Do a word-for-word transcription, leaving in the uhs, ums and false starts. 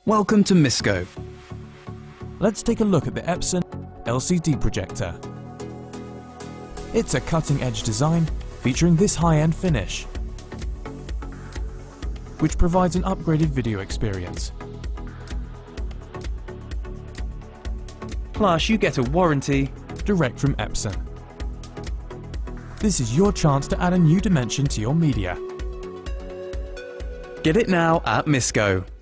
Welcome to Misco. Let's take a look at the Epson L C D projector. It's a cutting-edge design featuring this high-end finish, which provides an upgraded video experience. Plus, you get a warranty Direct from Epson. This is your chance to add a new dimension to your media. Get it now at Misco.